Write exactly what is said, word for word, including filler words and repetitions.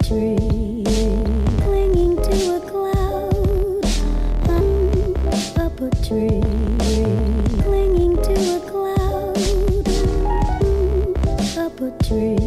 tree, clinging to a cloud. I'm up a tree, clinging to a cloud. Up a tree.